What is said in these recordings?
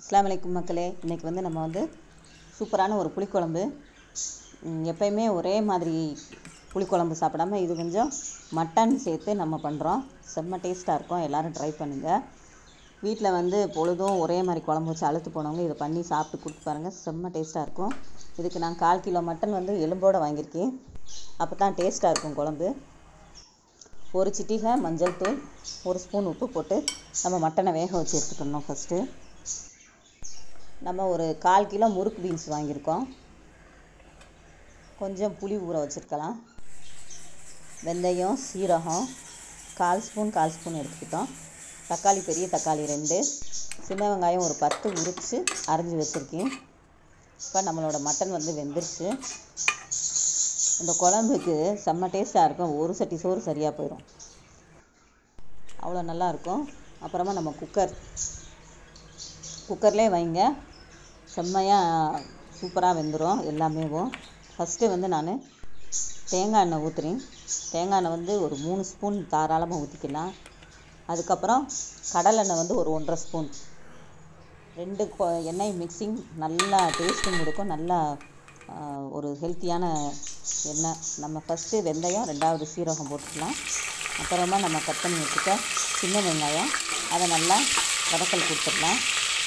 அஸ்ஸலாமு அலைக்கும் மக்களே. இன்றைக்கி வந்து நம்ம வந்து சூப்பரான ஒரு புளிக்குழம்பு. எப்பயுமே ஒரே மாதிரி புளிக்குழம்பு சாப்பிடாம இது கொஞ்சம் மட்டன் சேர்த்து நம்ம பண்ணுறோம். செம்ம டேஸ்ட்டாக இருக்கும். எல்லோரும் ட்ரை பண்ணுங்கள். வீட்டில் வந்து பொழுதும் ஒரே மாதிரி குழம்பு வச்சு அழுத்து போனவங்க இதை பண்ணி சாப்பிட்டு கொடுத்து பாருங்கள். செம்ம டேஸ்ட்டாக இருக்கும். இதுக்கு நான் 1/4 கிலோ மட்டன் வந்து எலும்போடு வாங்கியிருக்கேன். அப்போ தான் டேஸ்ட்டாக இருக்கும் குழம்பு. ஒரு சிட்டிகை மஞ்சள் தூள், 1 ஸ்பூன் உப்பு போட்டு நம்ம மட்டனை வேக வச்சு எடுத்துக்கணும். ஃபஸ்ட்டு நம்ம ஒரு 1/4 கிலோ முறுக்கு பீன்ஸ் வாங்கியிருக்கோம். கொஞ்சம் புளி ஊற வச்சுருக்கலாம். வெந்தயம், சீரகம் 1/4 ஸ்பூன் எடுத்துக்கிட்டோம். தக்காளி, பெரிய தக்காளி 2, சின்ன வெங்காயம் ஒரு 10 உரித்து அரைஞ்சி வச்சுருக்கேன். இப்போ நம்மளோட மட்டன் வந்து வெந்துருச்சு. இந்த குழம்புக்கு செம்ம டேஸ்ட்டாக இருக்கும். ஒரு சட்டி சோறு சரியாக போயிடும், அவ்வளோ நல்லாயிருக்கும். அப்புறமா நம்ம குக்கர்லேயே வைங்க, செம்மையாக சூப்பராக வெந்துடும் எல்லாமேவும். ஃபஸ்ட்டு வந்து நான் தேங்காய் எண்ணெய் ஊற்றுறேன். தேங்காய் எண்ணெய் வந்து ஒரு 3 ஸ்பூன் தாராளமாக ஊற்றிக்கலாம். அதுக்கப்புறம் கடலெண்ணெய் வந்து ஒரு 1.5 ஸ்பூன். 2 எண்ணெய் மிக்சிங் நல்லா டேஸ்ட்டும் கொடுக்கும். நல்லா ஒரு ஹெல்த்தியான எண்ணெய். நம்ம ஃபஸ்ட்டு வெந்தயம், 2வது சீரகம் போட்டுக்கலாம். அப்புறமா நம்ம கட் பண்ணி வச்சுக்க சின்ன வெங்காயம், அதை நல்லா வதக்கல் கொடுத்துடலாம்.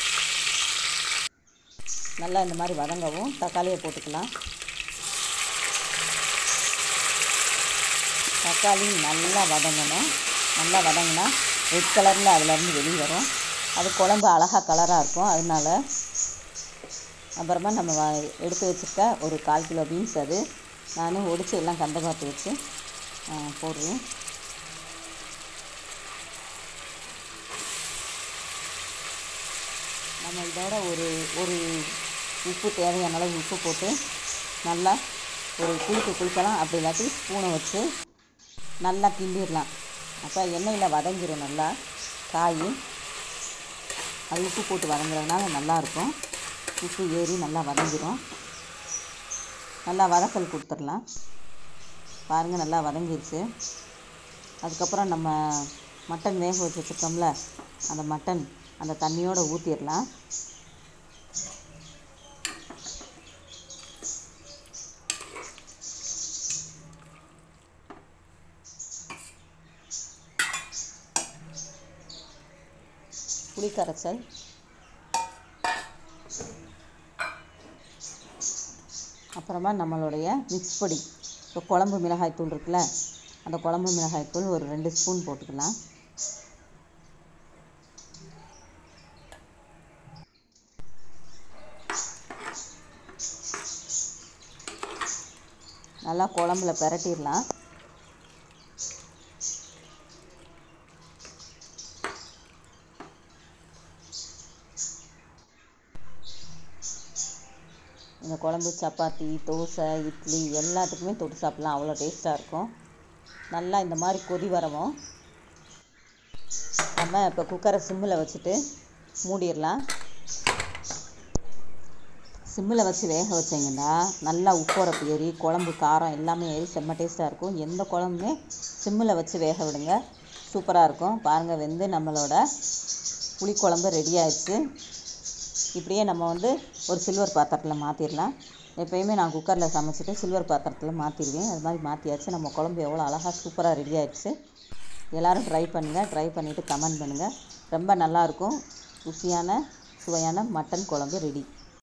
நல்லா இந்த மாதிரி வதங்கவும் தக்காளியை போட்டுக்கலாம். தக்காளி நல்லா வதங்கணும். நல்லா வதங்கினா ரெட் கலரில் அதிலேருந்து வெளியே வரும். அது குழம்பு அழகாக கலராக இருக்கும். அதனால அப்புறமா நம்ம எடுத்து வச்சுருக்க ஒரு 1/4 கிலோ பீன்ஸ், அது நான் ஒடிச்சு எல்லாம் கந்த பார்த்து வச்சு போடுறேன். நம்ம இதோட ஒரு உப்பு, தேவையான அளவு உப்பு போட்டு நல்லா ஒரு குளிக்கலாம். அப்படி இல்லாட்டி ஸ்பூனை வச்சு நல்லா கிண்டிடலாம். அப்போ எண்ணெயில் வதங்கிடும் நல்லா காய். அது உப்பு போட்டு வதங்குறதுனால நல்லாயிருக்கும். உப்பு ஏறி நல்லா வதங்கிடும். நல்லா வதக்கல் கொடுத்துடலாம். பாருங்கள், நல்லா வதங்கிடுச்சு. அதுக்கப்புறம் நம்ம மட்டன் வேக வச்சு வச்சுருக்கோம்ல, அந்த மட்டன் அந்த தண்ணியோடு ஊற்றிடலாம். புளி கரைசல், அப்புறமா நம்மளுடைய மிக்ஸ் பொடி. இப்போ குழம்பு மிளகாய்த்தூள் இருக்குல்ல, அந்த குழம்பு மிளகாய்த்தூள் ஒரு 2 ஸ்பூன் போட்டுக்கலாம். நல்லா குழம்புல பிரட்டிடலாம். இந்த குழம்பு சப்பாத்தி, தோசை, இட்லி எல்லாத்துக்குமே தொட்டு சாப்பிட்லாம். அவ்வளோ டேஸ்ட்டாக இருக்கும். நல்லா இந்த மாதிரி கொதி வரவும் நம்ம இப்போ குக்கரை சிம்மில் வச்சுட்டு மூடிடலாம். சிம்மில் வச்சு வேக வச்சிங்கன்னா நல்லா உப்புரப்பு ஏறி குழம்பு காரம் எல்லாமே ஏறி செம்ம டேஸ்ட்டாக இருக்கும். எந்த குழம்புமே சிம்மில் வச்சு வேக விடுங்க, சூப்பராக இருக்கும். பாருங்கள், வெந்து நம்மளோட புளிக்குழம்பு ரெடி ஆயிடுச்சு. இப்படியே நம்ம வந்து ஒரு சில்வர் பாத்திரத்தில் மாற்றிடலாம். எப்போயுமே நான் குக்கரில் சமைச்சிட்டு சில்வர் பாத்திரத்தில் மாற்றிடுவேன். அது மாதிரி மாற்றியாச்சு. நம்ம குழம்பு எவ்வளோ அழகாக சூப்பராக ரெடி ஆயிடுச்சு. எல்லோரும் ட்ரை பண்ணுங்கள். ட்ரை பண்ணிவிட்டு கமெண்ட் பண்ணுங்கள். ரொம்ப நல்லாயிருக்கும். ருசியான சுவையான மட்டன் குழம்பு ரெடி.